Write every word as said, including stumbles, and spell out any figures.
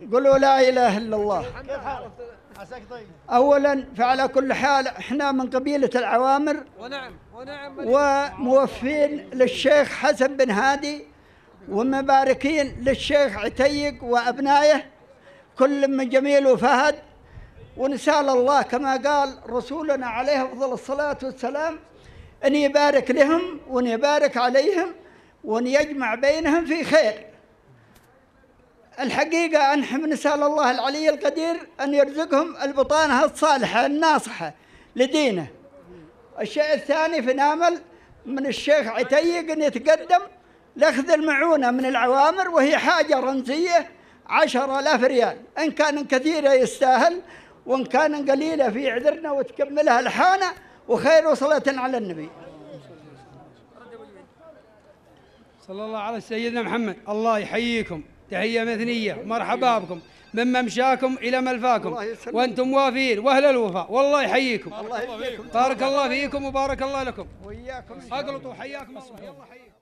قولوا لا إله إلا الله. كيف حالك؟ عساك طيب. أولا فعلى كل حال إحنا من قبيلة العوامر، ونعم ونعم، وموفين للشيخ حسن بن هادي، ومباركين للشيخ عتيق وأبنائه كل من جميل وفهد، ونسأل الله كما قال رسولنا عليه أفضل الصلاة والسلام أن يبارك لهم وأن يبارك عليهم وأن يجمع بينهم في خير. الحقيقة نحن نسأل الله العلي القدير أن يرزقهم البطانة الصالحة الناصحة لدينه. الشيء الثاني في نامل من الشيخ عتيق أن يتقدم لأخذ المعونة من العوامر، وهي حاجة رمزية عشرة آلاف ريال، إن كان كثيرة يستاهل، وإن كان قليلة في عذرنا وتكملها الحانة وخير صلاة على النبي صلى الله على سيدنا محمد. الله يحييكم تحية مثنية، مرحبا بكم من ممشاكم إلى ملفاكم وأنتم وافين وأهل الوفاء، والله يحييكم. بارك الله فيكم وبارك الله لكم. وإياكم. أقلطوا حياكم الله. يلا حييكم.